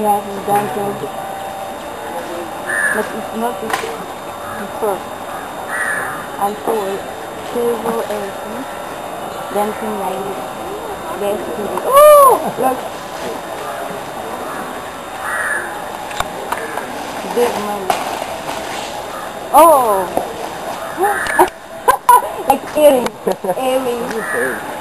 Yes, it's dancing. But it's not the first. I saw several elephants dancing like this. Yesterday. Oh! Look! Big money. Oh! Like earrings. Earrings.